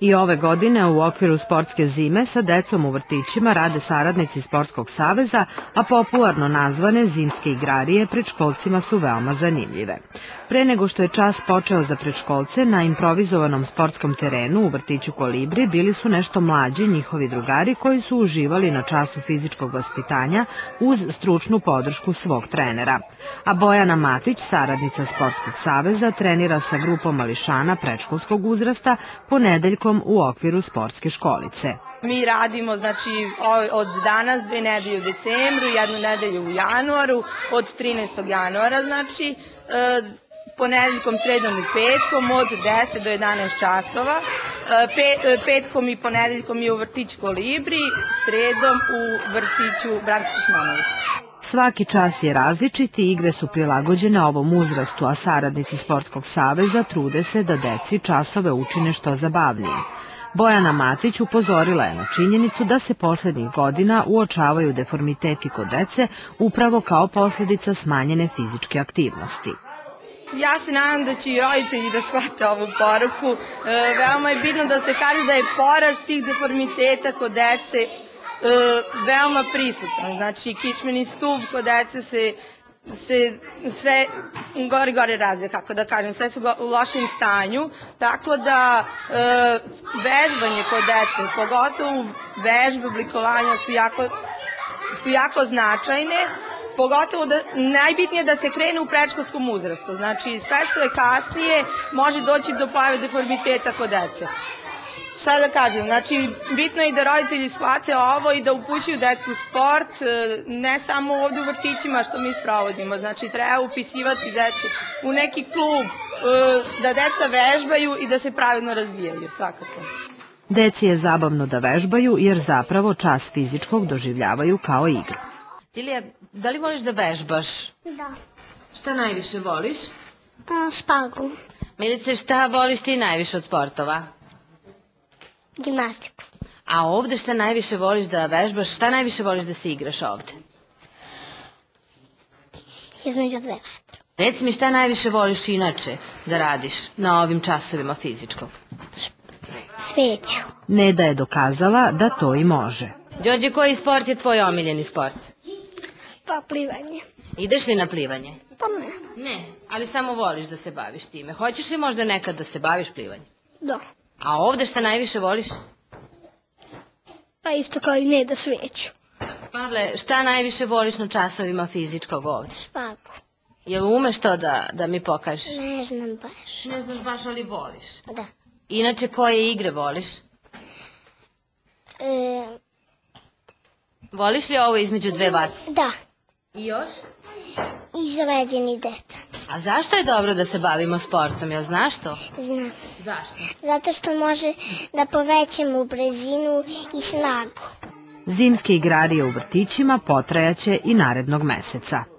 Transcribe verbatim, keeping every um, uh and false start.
I ove godine u okviru sportske zime sa decom u vrtićima rade saradnici Sportskog saveza, a popularno nazvane zimske igrarije predškolcima su veoma zanimljive. Pre nego što je čas počeo za predškolce, na improvizovanom sportskom terenu u vrtiću Kolibri bili su nešto mlađi njihovi drugari koji su uživali na času fizičkog vaspitanja uz stručnu podršku svog trenera. A Bojana Matić, saradnica Sportskog saveza, trenira sa grupom mališana predškolskog uzrasta ponedeljkom u okviru sportske školice. Mi radimo znači od danas dve nedelje u decembru, jednu nedelju u januaru, od trinaestog januara znači, ponedeljkom, sredom i petkom od deset do jedanaest časova, petkom i ponedeljkom je u vrtiću Kolibri, sredom u vrtiću Branka Šmanovića. Svaki čas je različit i igre su prilagođene ovom uzrastu, a saradnici Sportskog saveza trude se da deci časove učine što zabavnije. Bojana Matić upozorila je na činjenicu da se poslednjih godina uočavaju deformiteti kod dece upravo kao posledica smanjene fizičke aktivnosti. Ja se nadam da će i roditelji da shvate ovu poruku. Veoma je bitno da se kaže da je porast tih deformiteta kod dece veoma prisutan. Znači, kičmeni stub kod dece se se sve gore i gore razvija, kako da kažem, sve su u lošem stanju, tako da vežbanje kod dece, pogotovo vežbe oblikovanja su jako, su jako značajne, pogotovo da, najbitnije da se krene u predškolskom uzrastu, znači sve što je kasnije može doći do pojave deformiteta kod dece. Šta da kažem, znači bitno je i da roditelji shvate ovo i da upućuju decu u sport, ne samo ovde u vrtićima što mi sprovodimo, znači treba upisivati decu u neki klub, da deca vežbaju i da se pravilno razvijaju, svakako. Deci je zabavno da vežbaju jer zapravo čas fizičkog doživljavaju kao igru. Ilija, da li voliš da vežbaš? Da. Šta najviše voliš? Špagu. Milice, šta voliš ti najviše od sportova? Gimnastiku. A ovde šta najviše voliš da vežbaš, šta najviše voliš da se igraš ovde? Između dve vatre. Reci mi šta najviše voliš inače da radiš na ovim časovima fizičkog? Sveću. Neda je dokazala da to i može. Đorđe, koji sport je tvoj omiljeni sport? Pa plivanje. Ideš li na plivanje? Pa ne. Ne, ali samo voliš da se baviš time. Hoćeš li možda nekad da se baviš plivanjem? Da. A ovde šta najviše voliš? Pa isto kao i ne da sveću. Pavle, šta najviše voliš na časovima fizičkog ovde? Špagu. Jel umeš to da, da mi pokažeš? Ne znam baš. Ne znaš baš, ali voliš. Da. Inače, koje igre voliš? E... Voliš li ovo između dve vatre? Da. I još? I zaleđeni deta. A zašto je dobro da se bavimo sportom, jel znaš to? Znam. Zašto? Zato što može da povećamo brzinu i snagu. Zimske igrarije u vrtićima potrajaće i narednog meseca.